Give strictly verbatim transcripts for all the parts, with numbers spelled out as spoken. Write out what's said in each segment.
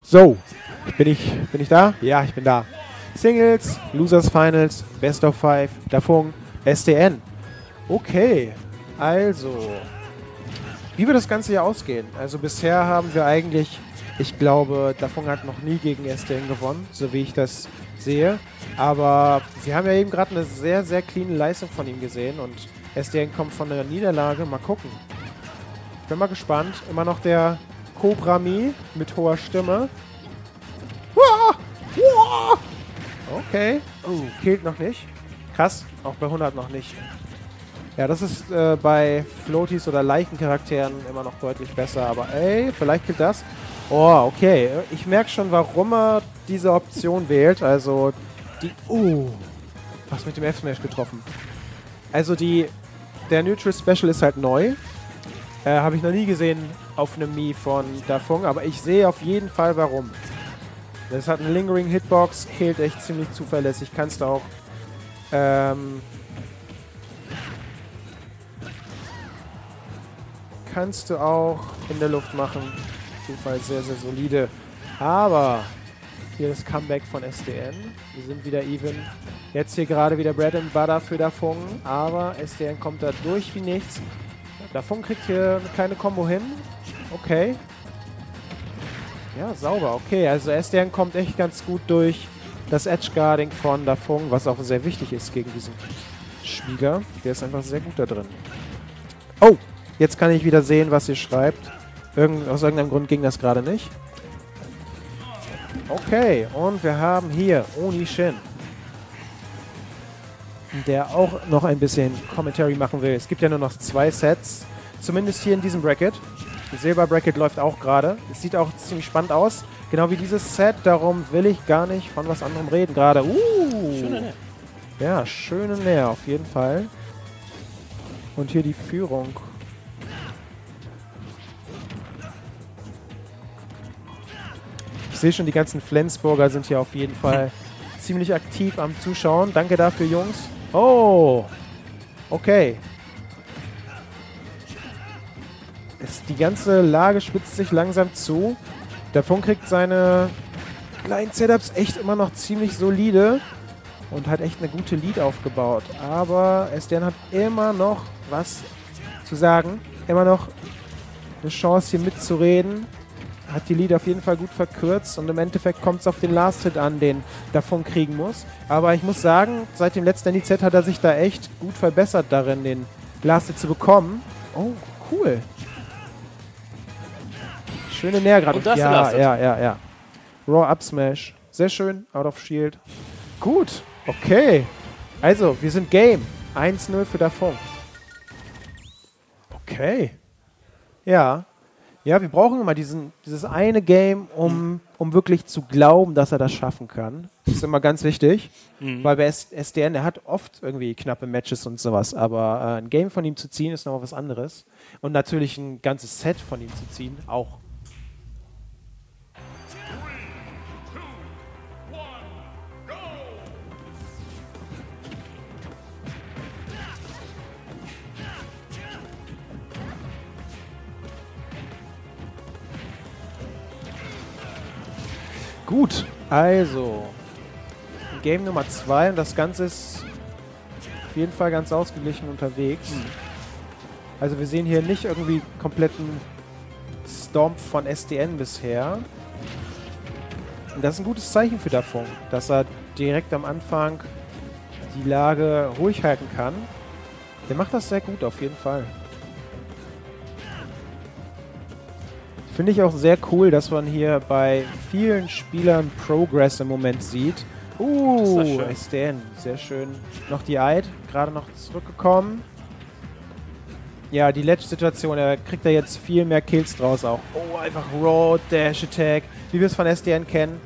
So, bin ich, bin ich da? Ja, ich bin da. Singles, Losers Finals, Best of Five, Dafong, S D N. Okay, also, wie wird das Ganze hier ausgehen? Also bisher haben wir eigentlich, ich glaube, Dafong hat noch nie gegen S D N gewonnen, so wie ich das sehe. Aber wir haben ja eben gerade eine sehr, sehr clean Leistung von ihm gesehen und S D N kommt von der Niederlage. Mal gucken. Ich bin mal gespannt. Immer noch der Cobra Mi mit hoher Stimme. Okay. Oh, killt noch nicht. Krass. Auch bei hundert noch nicht. Ja, das ist äh, bei Floaties oder Leichencharakteren immer noch deutlich besser. Aber ey, vielleicht killt das. Oh, okay. Ich merke schon, warum er diese Option wählt. Also die... Oh. Was mit dem F-Smash getroffen. Also die... Der Neutral Special ist halt neu. Äh, Habe ich noch nie gesehen auf einem Mii von Dafong. Aber ich sehe auf jeden Fall, warum. Das hat einen Lingering Hitbox, killt echt ziemlich zuverlässig. Kannst du auch ähm, kannst du auch in der Luft machen. Auf jeden Fall sehr, sehr solide. Aber hier das Comeback von S D N. Wir sind wieder even. Jetzt hier gerade wieder Bread and Butter für Dafong. Aber S D N kommt da durch wie nichts. Dafong kriegt hier eine kleine Combo hin. Okay. Ja, sauber. Okay, also S D N kommt echt ganz gut durch das Edge-Guarding von Dafong, was auch sehr wichtig ist gegen diesen Spieler. Der ist einfach sehr gut da drin. Oh, jetzt kann ich wieder sehen, was ihr schreibt. Irgend, aus irgendeinem Grund ging das gerade nicht. Okay, und wir haben hier Oni Shin, der auch noch ein bisschen Commentary machen will. Es gibt ja nur noch zwei Sets, zumindest hier in diesem Bracket. Das Silber-Bracket läuft auch gerade. Es sieht auch ziemlich spannend aus. Genau wie dieses Set. Darum will ich gar nicht von was anderem reden gerade. Uh. Schöne Nähe. Ja, schöne Nähe auf jeden Fall. Und hier die Führung. Ich sehe schon, die ganzen Flensburger sind hier auf jeden Fall ziemlich aktiv am Zuschauen. Danke dafür, Jungs. Oh. Okay. Die ganze Lage spitzt sich langsam zu. Dafong kriegt seine kleinen Setups echt immer noch ziemlich solide und hat echt eine gute Lead aufgebaut. Aber S D N hat immer noch was zu sagen. Immer noch eine Chance hier mitzureden. Hat die Lead auf jeden Fall gut verkürzt und im Endeffekt kommt es auf den Last-Hit an, den Dafong kriegen muss. Aber ich muss sagen, seit dem letzten N I Z hat er sich da echt gut verbessert darin, den Last-Hit zu bekommen. Oh, cool. Schöne Nähe gerade. Ja, ja, ja, ja. Raw Up Smash. Sehr schön. Out of Shield. Gut. Okay. Also, wir sind Game. eins null für Dafong. Okay. Ja. Ja, wir brauchen immer diesen, dieses eine Game, um, um wirklich zu glauben, dass er das schaffen kann. Das ist immer ganz wichtig. Mhm. Weil bei S D N, der hat oft irgendwie knappe Matches und sowas. Aber äh, ein Game von ihm zu ziehen, ist nochmal was anderes. Und natürlich ein ganzes Set von ihm zu ziehen, auch. Gut, also Game Nummer zwei und das Ganze ist auf jeden Fall ganz ausgeglichen unterwegs. Mhm. Also wir sehen hier nicht irgendwie kompletten Stomp von S D N bisher. Und das ist ein gutes Zeichen für Dafong, dass er direkt am Anfang die Lage ruhig halten kann. Der macht das sehr gut auf jeden Fall. Finde ich auch sehr cool, dass man hier bei vielen Spielern Progress im Moment sieht. Uh, S D N, sehr schön. Noch die Eid, gerade noch zurückgekommen. Ja, die Ledge-Situation, er kriegt da jetzt viel mehr Kills draus auch. Oh, einfach Raw Dash Attack, wie wir es von S D N kennen.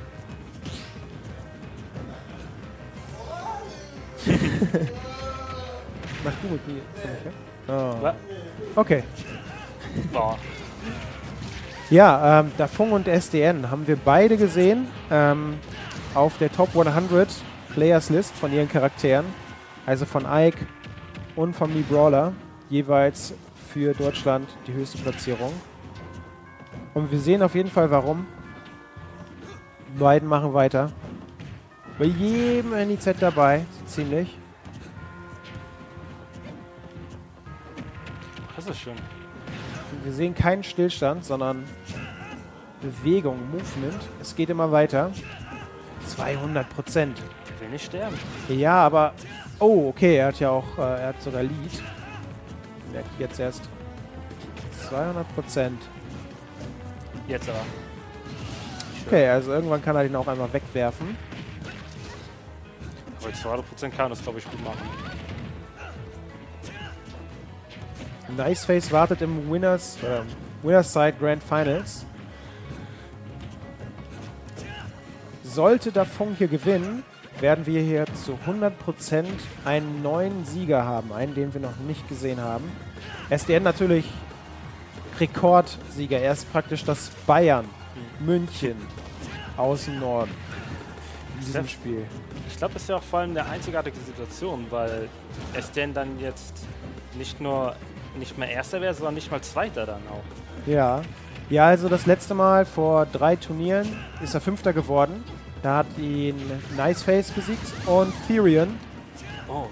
Mach du mit mir. Oh. Okay. Oh. Ja, ähm, Dafong und S D N haben wir beide gesehen ähm, auf der Top hundert Players List von ihren Charakteren. Also von Ike und von Mii Brawler. Jeweils für Deutschland die höchste Platzierung. Und wir sehen auf jeden Fall, warum. Die beiden machen weiter. Bei jedem N I Z dabei, so ziemlich. Das ist schön. Wir sehen keinen Stillstand, sondern Bewegung, Movement. Es geht immer weiter. zweihundert Prozent. Ich will nicht sterben. Ja, aber... Oh, okay, er hat ja auch... Äh, er hat sogar Lead. Merke ich jetzt erst. zweihundert Prozent. Jetzt aber. Okay, also irgendwann kann er den auch einmal wegwerfen. Aber zweihundert Prozent kann das, glaube ich, gut machen. Niceface wartet im Winners, äh, Winners Side Grand Finals. Sollte Dafong hier gewinnen, werden wir hier zu hundert Prozent einen neuen Sieger haben. Einen, den wir noch nicht gesehen haben. S D N natürlich Rekordsieger. Er ist praktisch das Bayern München aus dem Norden in diesem Ja. Spiel. Ich glaube, das ist ja auch vor allem eine einzigartige Situation, weil S D N dann jetzt nicht nur nicht mehr Erster wäre, sondern nicht mal Zweiter dann auch. Ja. Ja, also das letzte Mal vor drei Turnieren ist er Fünfter geworden. Da hat ihn Niceface besiegt und Therion. Oh.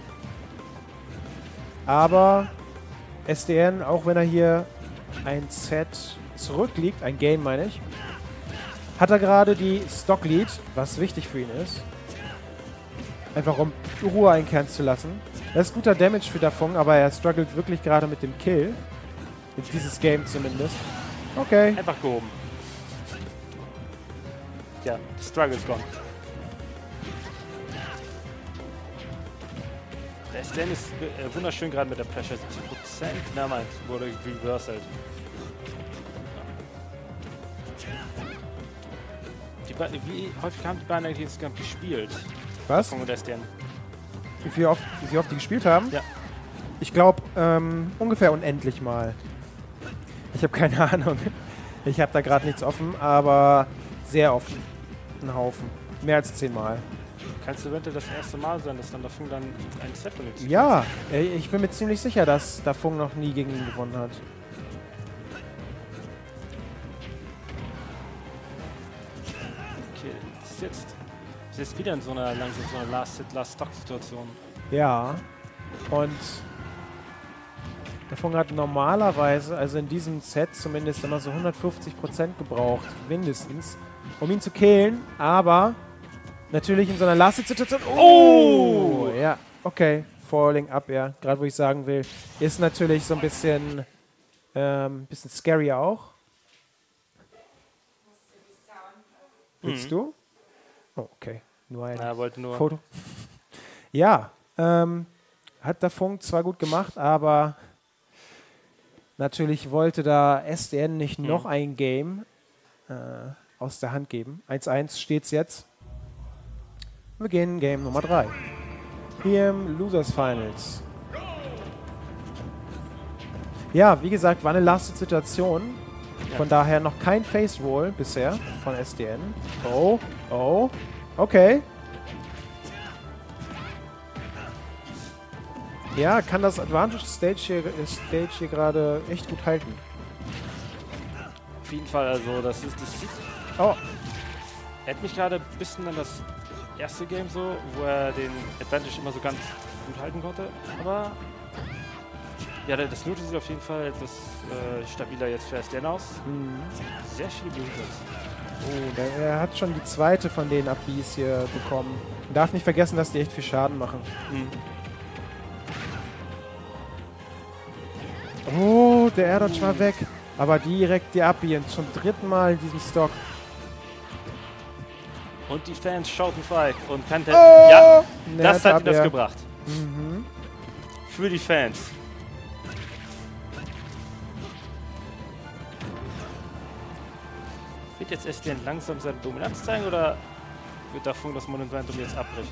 Aber S D N, auch wenn er hier ein Set zurückliegt, ein Game meine ich, hat er gerade die Stock Lead, was wichtig für ihn ist. Einfach um Ruhe einkehren zu lassen. Das ist guter Damage für Dafong, aber er struggelt wirklich gerade mit dem Kill. In dieses Game zumindest. Okay. Einfach gehoben. Ja, Struggle ist gone. Der S D N ist äh, wunderschön gerade mit der Pressure. siebzig Prozent. Na meint, wurde reversed. Die Be wie häufig haben die beiden eigentlich insgesamt gespielt? Was? Von der S D N. Wie viel oft, wie viel oft die gespielt haben? Ja. Ich glaube, ähm, ungefähr unendlich mal. Ich habe keine Ahnung. Ich habe da gerade nichts offen, aber sehr oft. Ein Haufen. Mehr als zehnmal. Kannst du eventuell das erste Mal sein, dass dann der Funk dann ein Set benutzt? Ja, äh, ich bin mir ziemlich sicher, dass Dafong noch nie gegen ihn gewonnen hat. Okay, das ist jetzt, das ist jetzt wieder in so einer langsam so einer Last-Hit-Last-Stock-Situation. Ja. Und Dafong hat normalerweise, also in diesem Set zumindest immer so hundertfünfzig Prozent gebraucht, mindestens, um ihn zu killen, aber natürlich in so einer Last-Hit-Situation... Oh! Ja, okay. Falling up, ja. Gerade wo ich sagen will, ist natürlich so ein bisschen, ähm, bisschen scary auch. Willst Mhm. du? Oh, okay. Nur ein Er wollte nur... Foto. Ja, ähm, hat der Funk zwar gut gemacht, aber natürlich wollte da S D N nicht noch Mhm. ein Game äh, aus der Hand geben. eins eins steht's jetzt. Wir gehen in Game Nummer drei. Hier im Losers Finals. Ja, wie gesagt, war eine Last-Situation. Von daher noch kein Face Roll bisher von S D N. Oh, oh, okay. Ja, kann das Advantage Stage hier, Stage hier gerade echt gut halten. Auf jeden Fall, also das ist das. Oh, Er hat mich gerade ein bisschen an das erste Game so, wo er den Advantage immer so ganz gut halten konnte. Aber ja, das Note sieht auf jeden Fall etwas äh, stabiler jetzt für S D N aus. mhm. Sehr viele Blumenschutz. Oh, der, er hat schon die zweite von den Abis hier bekommen. Man darf nicht vergessen, dass die echt viel Schaden machen. Mhm. Oh, der Air Dodge war weg. Aber direkt die Abi zum dritten Mal in diesem Stock. Und die Fans schauten frei und kannten. Oh! Ja, Ne, das hat ihm das Abwehr. gebracht. Mhm. Für die Fans. Wird jetzt S D N langsam seine Dominanz zeigen oder wird der Funk das Monumentum jetzt abbrechen?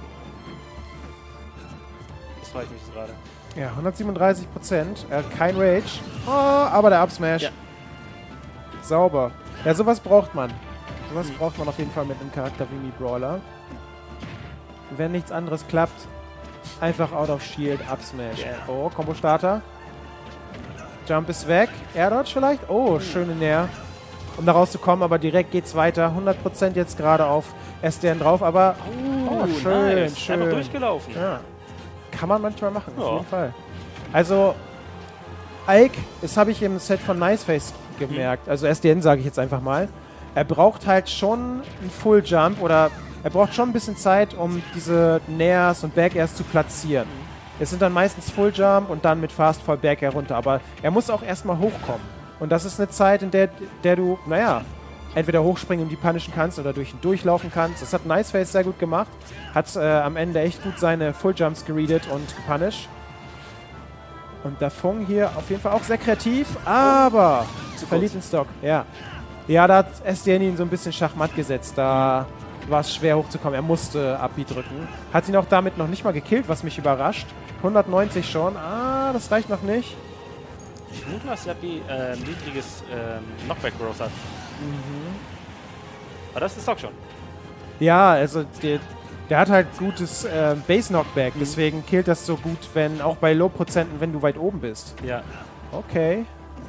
Das frage ich mich gerade. Ja, hundertsiebenunddreißig Prozent. Er hat kein Rage. Oh, aber der Upsmash. Ja. Sauber. Ja, sowas braucht man. Sowas Mhm. braucht man auf jeden Fall mit einem Charakter wie Mi Brawler. Wenn nichts anderes klappt, einfach out of shield, Upsmash. Yeah. Oh, Combo-Starter. Jump ist weg. Air Dodge vielleicht? Oh, schön in der. um da rauszukommen, aber direkt geht's weiter. hundert Prozent jetzt gerade auf S D N drauf, aber Oh, oh, schön, nice. schön. Einfach durchgelaufen. Ja. Kann man manchmal machen, Ja. auf jeden Fall. Also, Ike, das habe ich im Set von Niceface gemerkt, also S D N sage ich jetzt einfach mal, er braucht halt schon einen Full Jump oder er braucht schon ein bisschen Zeit, um diese Nairs und Back Airs zu platzieren. Es sind dann meistens Full Jump und dann mit Fast Fall Back Air runter, aber er muss auch erstmal hochkommen. Und das ist eine Zeit, in der, der du, naja, entweder hochspringen und die punishen kannst oder durch ihn durchlaufen kannst. Das hat Niceface sehr gut gemacht, hat äh, am Ende echt gut seine Full Jumps gereadet und gepunished. Und der Fung hier auf jeden Fall auch sehr kreativ, aber Zu verliert kurz. den Stock. Ja, ja, da hat S D N ihn so ein bisschen Schachmatt gesetzt. Da war es schwer hochzukommen. Er musste Upbeat drücken. Hat ihn auch damit noch nicht mal gekillt, was mich überrascht. hundertneunzig schon. Ah, das reicht noch nicht. Ich vermute, dass Yappi äh, niedriges ähm, Knockback Growth hat. Mhm. Aber das ist doch schon. Ja, also der, der hat halt gutes äh, Base-Knockback. Mhm. Deswegen killt das so gut, wenn auch bei Low-Prozenten, wenn du weit oben bist. Ja. Okay.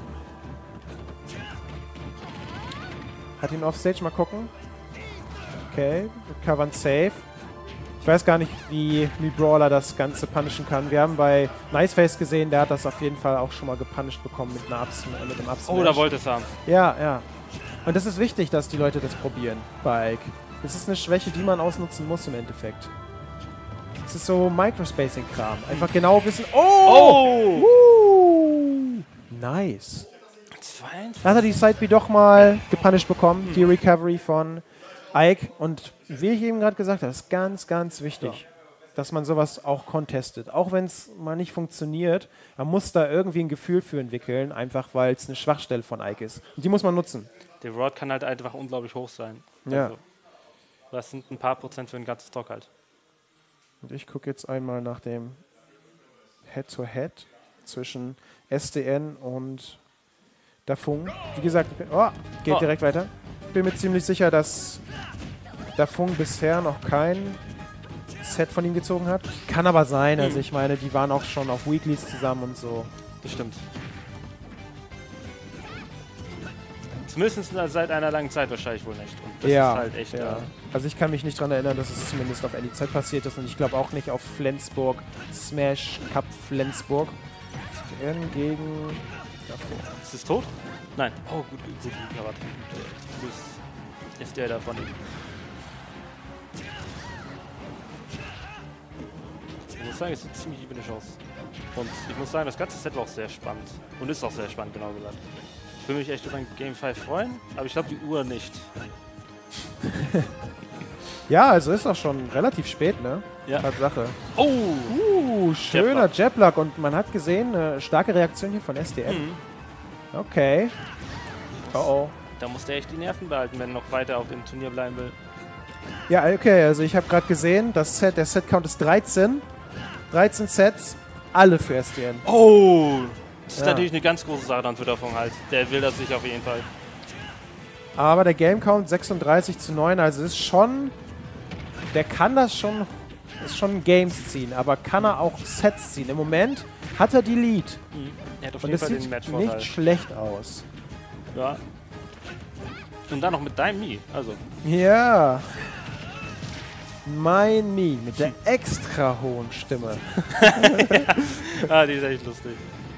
Hat ihn Offstage, mal gucken. Okay, covern safe. Ich weiß gar nicht, wie Mii Brawler das Ganze punishen kann. Wir haben bei Niceface gesehen, der hat das auf jeden Fall auch schon mal gepunished bekommen mit, einer Ups mit einem Upsmash. Oh, da wollte es haben. Ja, ja. Und das ist wichtig, dass die Leute das probieren bei Ike. Das ist eine Schwäche, die man ausnutzen muss im Endeffekt. Das ist so Microspacing-Kram. Einfach genau wissen... Oh! Oh! Woo! Nice. zweiundvierzig. Da hat er die Side-B doch mal gepunished bekommen, die Recovery von Ike. Und wie ich eben gerade gesagt habe, ist ganz, ganz wichtig, Ja. dass man sowas auch contestet. Auch wenn es mal nicht funktioniert, man muss da irgendwie ein Gefühl für entwickeln, einfach weil es eine Schwachstelle von Ike ist. Und die muss man nutzen. Der Rod kann halt einfach unglaublich hoch sein. Ja. Also, das sind ein paar Prozent für den ganzen Stock halt. Und ich gucke jetzt einmal nach dem Head-to-Head zwischen S D N und Dafung. Wie gesagt, oh, geht Oh. direkt weiter. Ich bin mir ziemlich sicher, dass Dafung bisher noch kein Set von ihm gezogen hat. Kann aber sein, also Hm. ich meine, die waren auch schon auf Weeklies zusammen und so. Das stimmt. Zumindest seit einer langen Zeit wahrscheinlich wohl nicht. Und das ja, ist halt echt... ja. Äh, Also ich kann mich nicht daran erinnern, dass es zumindest auf N I Z passiert ist und ich glaube auch nicht auf Flensburg, Smash Cup Flensburg. S D N gegen Dafung. ist es tot? Nein. Oh, gut, gut, gut, gut. Ja, warte. Das ist der da von ihm. Ich muss sagen, es sieht ziemlich ebene Chance. Und ich muss sagen, das ganze Set war auch sehr spannend. Und ist auch sehr spannend, genau gesagt. Ich würde mich echt über ein Game fünf freuen, aber ich glaube die Uhr nicht. Ja, also ist auch schon relativ spät, ne? Ja. Tatsache. Oh! Uh, schöner Jablock und man hat gesehen, eine starke Reaktion hier von S D N. Mhm. Okay. Oh oh. Da muss der echt die Nerven behalten, wenn er noch weiter auf dem Turnier bleiben will. Ja, okay, also ich habe gerade gesehen, das Set, der Set-Count ist dreizehn. dreizehn Sets, alle für S D N. Oh! Das ist Ja. natürlich eine ganz große Sache dann für davon halt. Der will das sich auf jeden Fall. Aber der Game-Count sechsunddreißig zu neun, also ist schon... Der kann das schon... Ist schon Games ziehen, aber kann er auch Sets ziehen. Im Moment hat er die Lead. Mhm. Er hat auf Und jeden es Fall den sieht Matchvorteil. nicht schlecht aus. Ja. Und dann noch mit deinem Mii. Also. Ja. Mein Mii mit der extra hohen Stimme. Ah, die ist echt lustig.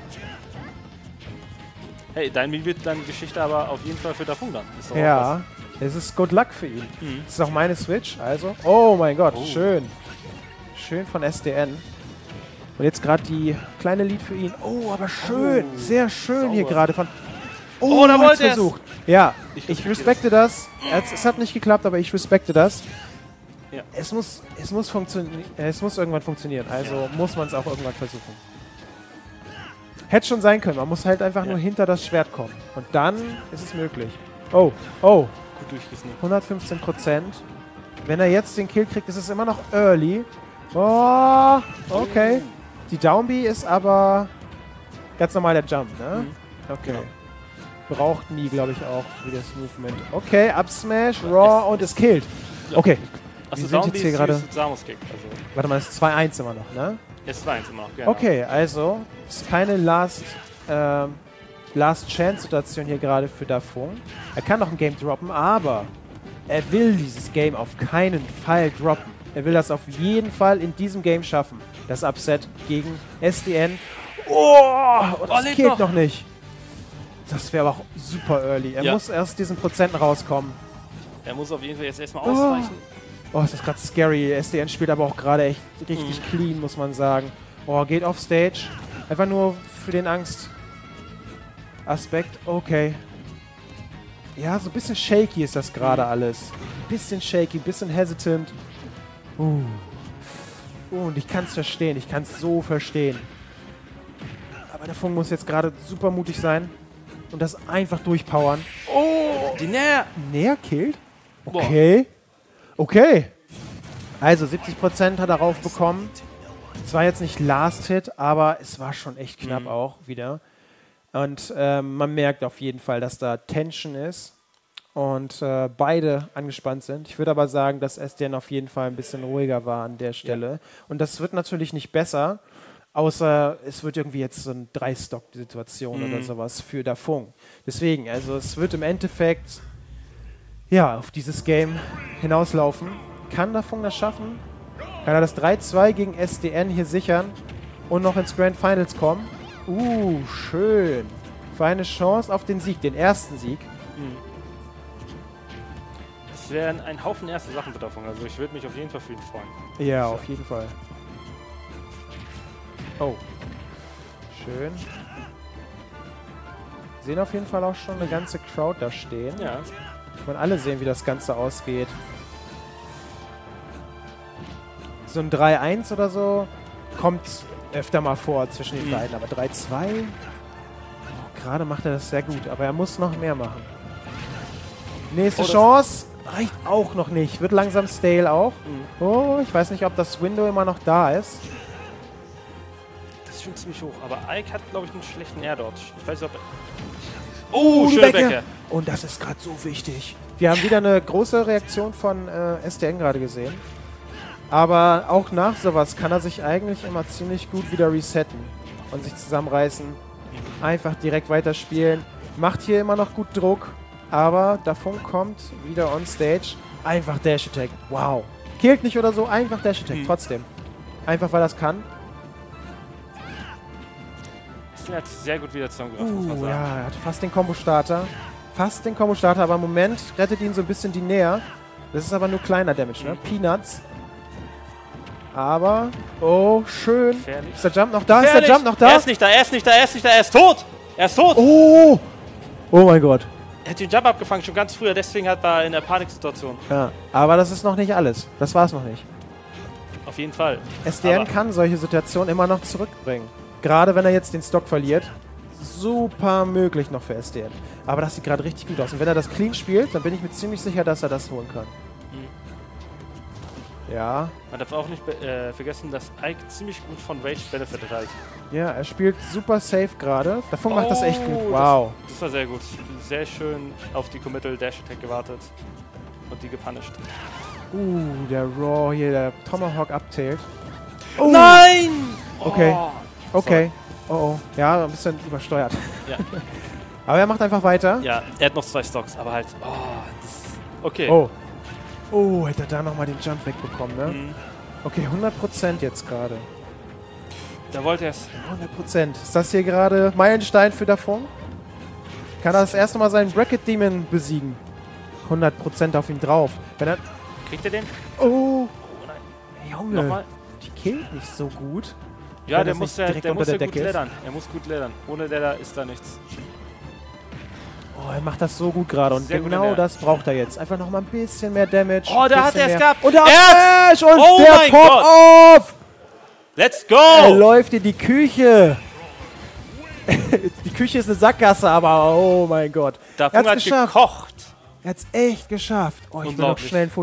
Hey, dein Mii wird deine Geschichte aber auf jeden Fall für Dafung dann. Ist doch auch Ja, es ist Good Luck für ihn. was. Mhm. Das ist auch meine Switch, also. Oh mein Gott, Oh. schön. Schön von S D N. Und jetzt gerade die kleine Lead für ihn. Oh, aber schön. Oh, Sehr schön hier sauber. gerade von... Oh, da hat's wollte er's. versucht. Ja, Ich ich, respektiere respekte das. Es, es hat nicht geklappt, aber ich respekte das. Ja. Es muss, es muss funktionieren. Es muss irgendwann funktionieren. Also Ja. muss man es auch irgendwann versuchen. Hätte schon sein können. Man muss halt einfach Ja. nur hinter das Schwert kommen. Und dann ist es möglich. Oh, oh. Gut durchgesneakt. hundertfünfzehn Prozent. Wenn er jetzt den Kill kriegt, ist es immer noch early. Oh, okay. Die Downbee ist aber ganz normal der Jump, ne? Mhm. Okay. Genau. Braucht nie, glaube ich, auch für das Movement. Okay, Up Smash, Raw und es killt. Okay. Achso, sind jetzt Downbeat hier ist gerade- süßes Samus-Kick. Also, Warte mal, es ist zwei eins immer noch, ne? es war eins immer noch, genau. Okay, also ist keine Last, ähm, Last-Chance-Situation hier gerade für Dafong. Er kann noch ein Game droppen, aber er will dieses Game auf keinen Fall droppen. Er will das auf jeden Fall in diesem Game schaffen. Das Upset gegen S D N. Oh, das oh, geht noch. noch nicht. Das wäre aber auch super early. Er ja. muss erst diesen Prozenten rauskommen. Er muss auf jeden Fall jetzt erstmal ausweichen. Oh, ist das gerade scary. S D N spielt aber auch gerade echt richtig mhm. clean, muss man sagen. Oh, geht off Stage. Einfach nur für den Angst-Aspekt. Okay. Ja, so ein bisschen shaky ist das gerade mhm. alles. Ein bisschen shaky, ein bisschen hesitant. Uh. uh und ich kann es verstehen. Ich kann es so verstehen. Aber der Funk muss jetzt gerade super mutig sein und das einfach durchpowern. Oh! Die Näher! Näher killt? Okay. Boah. Okay. Also siebzig Prozent hat er raufbekommen. Es war jetzt nicht Last Hit, aber es war schon echt knapp mhm. auch wieder. Und ähm, man merkt auf jeden Fall, dass da Tension ist und äh, beide angespannt sind. Ich würde aber sagen, dass S D N auf jeden Fall ein bisschen ruhiger war an der Stelle. Ja. Und das wird natürlich nicht besser, außer es wird irgendwie jetzt so eine Drei-Stock-Situation mhm. oder sowas für Dafong. Deswegen, also es wird im Endeffekt ja, auf dieses Game hinauslaufen. Kann Dafong das schaffen? Kann er das drei zwei gegen S D N hier sichern und noch ins Grand Finals kommen? Uh, schön. Für eine Chance auf den Sieg, den ersten Sieg. Mhm. Das wären ein Haufen erste Sachen für Dafong, also ich würde mich auf jeden Fall für ihn freuen. Ja, auf jeden Fall. Oh. Schön. Sehen auf jeden Fall auch schon eine ganze Crowd da stehen. Ja. Und alle sehen, wie das Ganze ausgeht. So ein drei eins oder so kommt öfter mal vor zwischen den mhm. beiden. Aber drei zwei, oh, gerade macht er das sehr gut. Aber er muss noch mehr machen. Nächste oh, Chance. Reicht auch noch nicht. Wird langsam stale auch. Mhm. Oh, ich weiß nicht, ob das Window immer noch da ist. Das ist schon ziemlich hoch. Aber Ike hat, glaube ich, einen schlechten Air Dodge. Ich weiß nicht, ob er... Oh, schöne Bäcke. Und das ist gerade so wichtig. Wir haben wieder eine große Reaktion von äh, S D N gerade gesehen. Aber auch nach sowas kann er sich eigentlich immer ziemlich gut wieder resetten und sich zusammenreißen. Einfach direkt weiterspielen. Macht hier immer noch gut Druck. Aber Dafong kommt wieder on stage. Einfach Dash Attack. Wow. Killt nicht oder so, einfach Dash Attack. Mhm. Trotzdem. Einfach weil er es kann. Er hat sehr gut wieder zusammengebracht, muss man Uh, sagen. ja, er hat fast den Combo-Starter. Fast den Combo-Starter, aber im Moment rettet ihn so ein bisschen die Näher. Das ist aber nur kleiner Damage, ne? Mhm. Peanuts. Aber, oh, schön. Gefährlich. Ist der Jump noch da? Gefährlich. Ist der Jump noch da? Er ist nicht da, er ist nicht da, er ist nicht da, er ist tot! Er ist tot! Oh! Oh mein Gott. Er hat den Jump abgefangen, schon ganz früher, deswegen hat er in der Paniksituation. Ja, aber das ist noch nicht alles. Das war's noch nicht. Auf jeden Fall. S D N aber kann solche Situationen immer noch zurückbringen. Gerade wenn er jetzt den Stock verliert. Super möglich noch für S D N. Aber das sieht gerade richtig gut aus. Und wenn er das clean spielt, dann bin ich mir ziemlich sicher, dass er das holen kann. Mhm. Ja. Man darf auch nicht äh, vergessen, dass Ike ziemlich gut von Rage Benefit hat. Ja, er spielt super safe gerade. Dafong oh, macht das echt gut. Wow. Das, das war sehr gut. Sehr schön auf die Committal Dash Attack gewartet. Und die gepunished. Uh, der Raw hier, der Tomahawk uptailt. Oh. Nein! Okay. Oh. Okay. Oh oh. Ja, ein bisschen übersteuert. Ja. Aber er macht einfach weiter. Ja, er hat noch zwei Stocks, aber halt. Oh, das okay. Oh. Oh, hätte er da nochmal den Jump wegbekommen, ne? Mhm. Okay, hundert Prozent jetzt gerade. Da wollte er es. hundert Prozent. Ist das hier gerade Meilenstein für Dafong? Kann er das erste Mal seinen Bracket Demon besiegen? hundert Prozent auf ihn drauf. Wenn er Kriegt er den? Oh. Oh nein. Junge. Nochmal. Die killt nicht so gut. Ja, der muss, der, der muss ja gut leddern. Er muss gut leddern. Ohne Ledder ist da nichts. Oh, er macht das so gut gerade. Und Sehr genau das braucht er jetzt. Einfach noch mal ein bisschen mehr Damage. Oh, da hat er es gehabt. Und der Smash und oh der Pop off. Let's go. Er läuft in die Küche. Die Küche ist eine Sackgasse, aber oh mein Gott. Dafür hat geschafft. gekocht. Er hat es echt geschafft. Oh, ich will noch schnell ein Foto